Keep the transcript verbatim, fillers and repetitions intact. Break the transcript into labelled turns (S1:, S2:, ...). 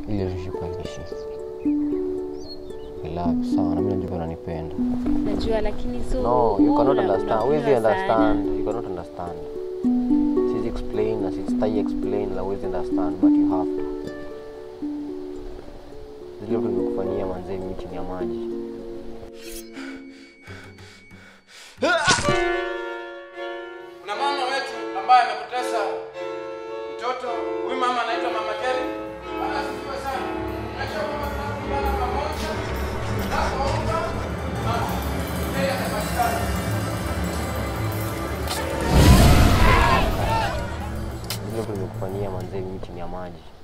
S1: ile relationship haishi. I love you sana, mimi najua unanipenda.
S2: Najua lakini so
S1: no, you cannot understand. Huwezi understand. You cannot understand. She's explain, na she's stay explain, la huwezi understand, but you have to. Zile vitu nimekufanyia manze mimi chini ya maji.
S3: Kuna mama wetu ambaye amepoteza mtoto. Huyu mama anaitwa Mama Keri. Anasifiwa sana. Acha mama tunakubana pamoja. Naomba mama yeye atapatikana.
S1: Zile vitu nimekufanyia manze mimi chini ya maji.